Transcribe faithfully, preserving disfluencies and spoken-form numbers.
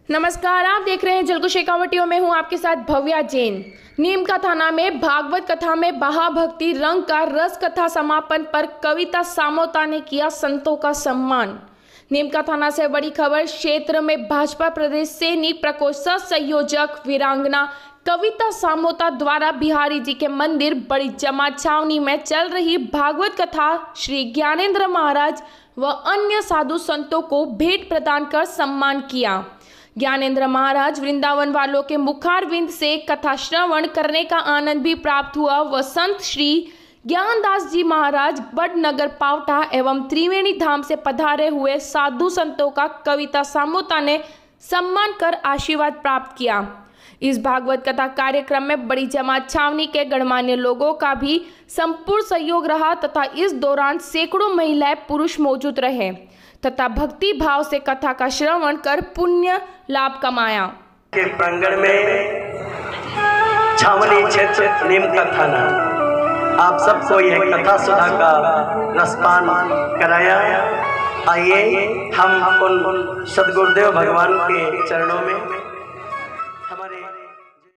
नमस्कार, आप देख रहे हैं जलकुश शेखावटियों में हूं आपके साथ भव्या जैन। नीम का थाना में भागवत कथा में महाभक्ति रंग का रस कथा समापन पर कविता सामोता ने किया संतों का सम्मान। नीम का थाना से बड़ी खबर। क्षेत्र में भाजपा प्रदेश सैनिक प्रकोष्ठ संयोजक वीरांगना कविता सामोता द्वारा बिहारी जी के मंदिर बड़ी जमात छावनी में चल रही भागवत कथा श्री ज्ञानेंद्र महाराज व अन्य साधु संतों को भेंट प्रदान कर सम्मान किया। ज्ञानेंद्र महाराज वृंदावन वालों के मुखारविंद से कथा श्रवण करने का आनंद भी प्राप्त हुआ व संत श्री ज्ञानदास जी महाराज बड़नगर पावटा एवं त्रिवेणी धाम से पधारे हुए साधु संतों का कविता सामोता ने सम्मान कर आशीर्वाद प्राप्त किया। इस भागवत कथा कार्यक्रम में बड़ी जमात छावनी के गणमान्य लोगों का भी संपूर्ण सहयोग रहा तथा इस दौरान सैकड़ों महिलाएं पुरुष मौजूद रहे तथा भक्ति भाव से कथा का श्रवण कर पुण्य लाभ कमाया। के प्रांगण में छावनी क्षेत्र नीम का थाना आप सबको यह कथा सुधा का रसपान कराया। आइए हम उन सदगुरुदेव भगवान के चरणों में